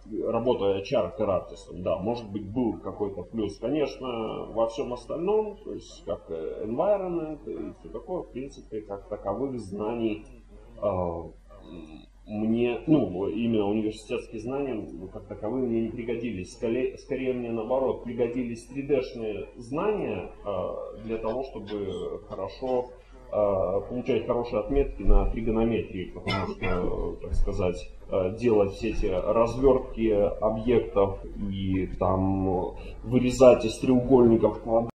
работая HR-артистом, да, может быть, был какой-то плюс. Конечно, во всем остальном, то есть как environment и все такое, в принципе, как таковых знаний мне, ну, именно университетские знания как таковые мне не пригодились. Скорее мне наоборот пригодились 3D-шные знания для того, чтобы хорошо получать хорошие отметки на тригонометрии, потому что, так сказать, делать все эти развертки объектов и там вырезать из треугольников квадраты.